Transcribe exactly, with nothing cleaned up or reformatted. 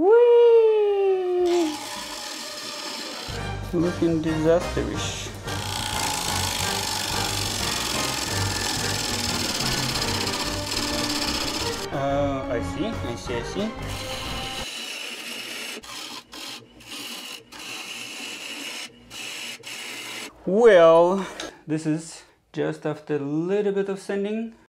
Whee! Looking disasterish. Uh, I see, I see, I see. Well, this is just after a little bit of sanding.